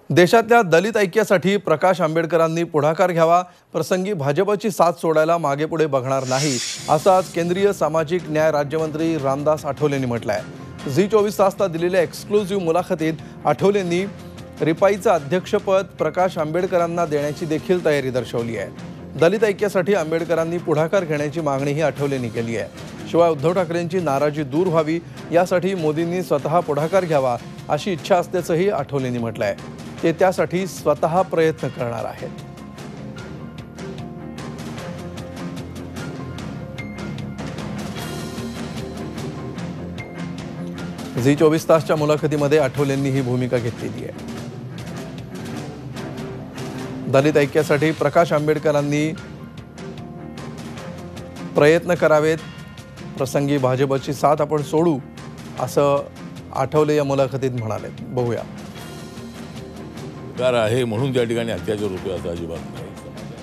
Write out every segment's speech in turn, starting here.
देशातल्या दलित ऐक्यासाठी प्रकाश आंबेडकरांनी पुढाकार घ्यावा, प्रसंगी भाजपची साथ सोडायला मागेपुढे बघणार नाही, असं आज केंद्रीय सामाजिक न्याय राज्यमंत्री रामदास आठवलेंनी म्हटलं आहे। झी 24 तासला दिलेल्या एक्सक्लुझिव्ह मुलाखतीत आठवलेंनी रिपाईचं अध्यक्षपद प्रकाश आंबेडकरांना देण्याची देखील तयारी दर्शवली आहे। दलित ऐक्यासाठी आंबेडकरांनी पुढाकार घेण्याची मागणीही आठवलेंनी केली आहे। शिवाय उद्धव ठाकरेंची नाराजी दूर व्हावी यासाठी मोदींनी स्वतः पुढाकार घ्यावा अशी इच्छा असल्याचंही आठवलेंनी म्हटलं आहे। ते त्यासाठी स्वतः प्रयत्न करणार आहेत। झी 24 तासच्या मुलाखतीमध्ये आठवलेंनी ही भूमिका घेतलेली आहे। दलित ऐक्यासाठी प्रकाश आंबेडकरांनी प्रयत्न करावेत, प्रसंगी भाजपची साथ आपण सोडू, असं आठवले या मुलाखतीत म्हणाले। बघूया। कार आहे म्हणून त्या ठिकाणी अत्याचार होतो असं अजिबात नाही।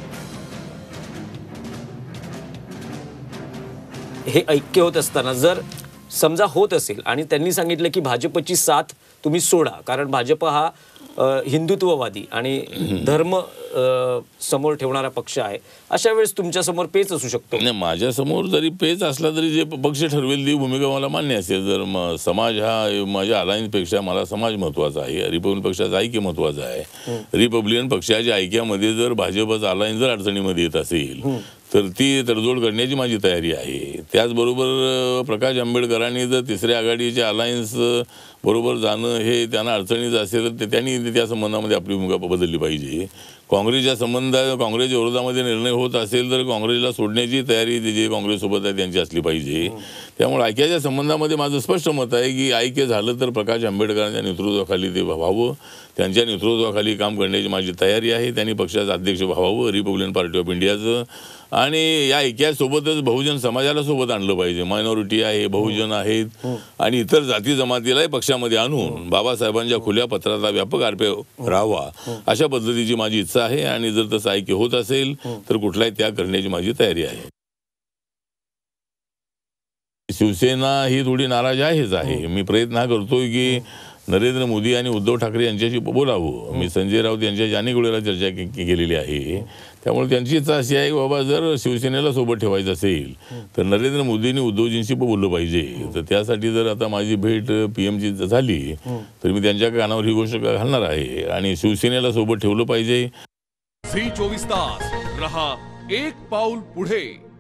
हे ऐक्य होत असताना जर समजा होत असेल आणि त्यांनी सांगितलं की भाजपची साथ तुम्ही सोडा, कारण भाजप हा हिंदुत्ववादी आणि धर्म समोर ठेवणारा पक्ष आहे, अशा वेळेस तुमच्या समोर पेच असू शकतो। नाही, माझ्या समोर जरी पेच असला तरी जे पक्ष ठरवेल ती भूमिका मला मान्य असेल। जर समाज हा माझ्या अलायन्सपेक्षा मला समाज महत्त्वाचा आहे, रिपब्लिकन पक्षाचा ऐक्य महत्त्वाचा आहे। रिपब्लिकन पक्षाच्या ऐक्यामध्ये जर भाजपचा अलायन्स जर अडचणीमध्ये येत असेल तर ती तडजोड करण्याची माझी तयारी आहे। त्याचबरोबर प्रकाश आंबेडकरांनी जर तिसऱ्या आघाडीच्या अलायन्स बरोबर जाणं हे त्यांना अडचणीचं असेल तर त्यांनी त्या संबंधामध्ये आपली भूमिका बदलली पाहिजे। काँग्रेसच्या विरोधामध्ये निर्णय होत असेल तर काँग्रेसला सोडण्याची तयारी जे काँग्रेससोबत आहे त्यांची असली पाहिजे। त्यामुळे ऐक्याच्या संबंधामध्ये माझं स्पष्ट मत आहे की ऐक्य झालं तर प्रकाश आंबेडकरांच्या नेतृत्वाखाली ते व्हावं, त्यांच्या नेतृत्वाखाली काम करण्याची माझी तयारी आहे। त्यांनी पक्षाचं अध्यक्ष व्हावं, रिपब्लिकन पार्टी ऑफ इंडियाचं, आणि या ऐक्यासोबतच बहुजन समाजाला सोबत आणलं पाहिजे। मायनॉरिटी आहे, बहुजन आहेत आणि इतर जाती जमातीलाही पक्षामध्ये आणून बाबासाहेबांच्या खुल्या पत्राचा व्यापक अर्थ राहावा अशा पद्धतीची माझी इच्छा आहे। आणि जर तसं ऐक्य होत असेल तर कुठलाही त्याग करण्याची माझी तयारी आहे। शिवसेना ही थोडी नाराज आहे। मी प्रयत्न हा करतोय की नरेंद्र मोदी आणि उद्धव ठाकरे यांच्याशी बोलावं। मी संजय राऊत यांच्याशी अनेक वेळेला चर्चा केलेली आहे। त्यामुळे त्यांची इच्छा अशी आहे की बाबा जर शिवसेनेला सोबत ठेवायचं असेल तर नरेंद्र मोदींनी उद्धवजींशी बोललं पाहिजे। तर त्यासाठी जर आता माझी भेट पीएमची झाली तर मी त्यांच्या कानावर ही गोष्ट घालणार आहे आणि शिवसेनेला सोबत ठेवलं पाहिजे। झी 24 तास रहा एक पाऊल पुढे।